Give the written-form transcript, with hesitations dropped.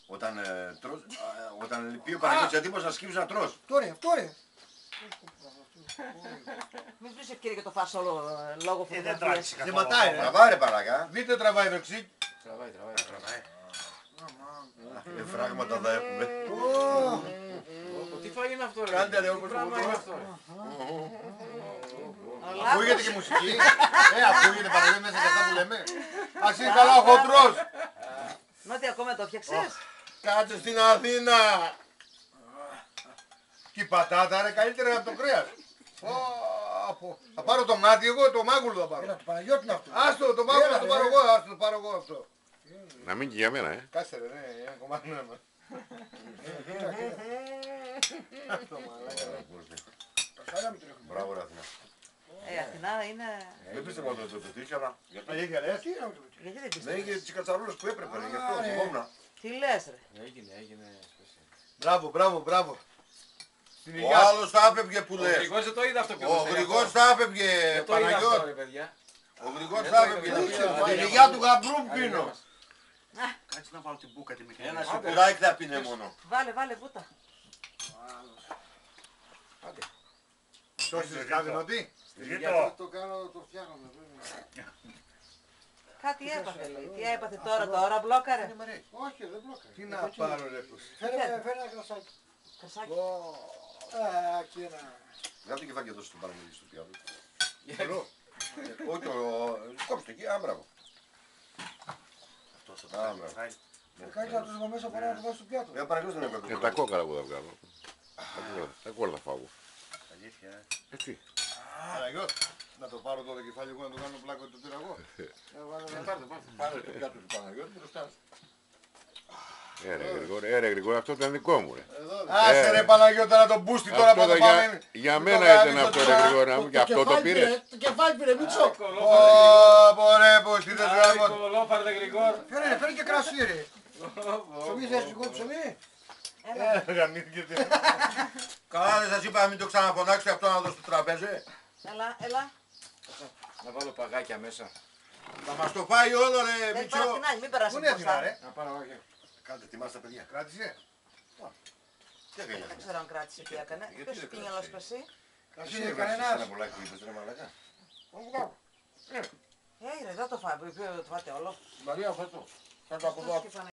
Όταν τρως, όταν πει ο Παναγιώτης έτοιμος να σκύψεις να τρως. Τώρα, αυτό ρε. Μην βρεις ευκαιρία για το φάσολο λόγω φωτογραφίας. Δεν ματάει ρε. Τραβάει ρε Παναγιά. Δείτε τραβάει δεξί. Τραβάει. Φράγματα θα έχουμε. Τι φάγει είναι αυτό ρε. Κάντε ρε Τι όπως πράγμα είναι αυτό ρε. Ακούγεται και μουσική. Ακούγεται Παναγιώτη μέσα και αυτά που λέμε. Ας είναι καλά ο χοντρός. Νότια ακόμα το φτιάξες. Κάτσε στην Αθήνα. Και η πατάτα ρε καλύτερα από το κρέας. Θα πάρω το μάτι εγώ, το μάγουλο θα πάρω. Έλα, το Παναγιώτη είναι αυτό. Άστο, το μάγουλο θα το πάρω εγώ, άστο, το πάρω εγώ αυτό. Να μην και για μένα, Κάτσε ρε, ναι, ένα κομμάτι ναι. Μπράβο ρε Αθηνά. Αθηνά είναι... Δεν πίστευα ότι το τύχει, αλλά Αλήθεια ρε. Γιατί δεν δεν πιστεύεις. είχε τις κατσαρούλες που έπρεπε, γι' αυτό θυμόμουν. Τι λες ρε. Έγινε. Μπράβο. Στην Ο υγειά σου. άλλος θα έπαιγε που Ο λες. Γρηγόρης δεν το είδε αυτό πιο Ο Γρηγόρης θα έπαιγε, Το είδε αυτό ρε Παναγιώτη. παιδιά. Ο Γρηγόρης Δεν θα το έπαιγε. είδε, δεν δεν ξέρω. το είδε. Την υγειά του γαμπρού πίνω. Κάτσε να βάλω την μπούκα τη μικρή. Ένα σιπουράκι θα πίνε μόνο. Βάλε βούτα. Τόσο σε κάνει νοτή. Το κάνω, το φτιάχνω. Κάτι έπαθε λέει. Τι έπαθε τώρα μπλόκαρε. Όχι, δεν μπλόκαρε. Τι να πάρω ρε πως. Φέρε ένα κρασάκι. Κρασάκι. Και ένα... Βγάλτε και φάγε εδώ στον Παναγιώτη στο πιάτο. Όχι, κόψτε εκεί, άμπραβο. Αυτός θα Άμπραβο. Κάνει να το ζω μέσα παρά να το βάζω στο πιάτο. Ο Παναγιώτης δεν έπαιξε. Τα κόκκαλα που θα βγάλω. Τα κόκκαλα θα φάω. Αλήθεια. Τι. Παναγιώτη, να το πάρω το κεφάλι εγώ να το κάνω πλάκο το πήρα εγώ. Πάρε το πιάτο του Παναγιώτη μπροστά σου. Ρε Γρηγόρη, αυτό ήταν δικό μου ρε. Άσε ρε Παναγιώτη να τον μπούστι τώρα που Αυτό θα το πάμε. για μένα ήταν αυτό ρε Γρηγόρη, να μου και αυτό το πήρες. Το κεφάλι πήρε, Μίτσο. Ωραία πως τι θες γάμο. Κολόφαρδε Γρηγόρ. Φέρε και κρασί ρε. Ψωμί θες λίγο ψωμί. Καλά δεν σας είπα να μην το ξαναφωνάξετε αυτό να δω στο τραπέζι. Έλα. Να βάλω παγάκια μέσα. Θα μας το φάει όλο ρε Δεν Μητσό. υπάρχει την άλλη, μην περάσει Πού είναι έτοιμα ρε. Να πάρω παγάκια. Κάντε ετοιμάστε τα παιδιά. Κράτησε. Τι έκανε Δεν ξέρω αν κράτησε τι έκανε. Γιατί Ποιος δεν τι μυαλό σου κράτησε? εσύ. Κρασί Εσύ είναι έβγαλες ένα κανένας. μπολάκι που είπες ρε μαλακά. Ρε, δεν το φάει, το φάτε όλο. Μαρία αυτό. Θα το από εδώ. Πώς και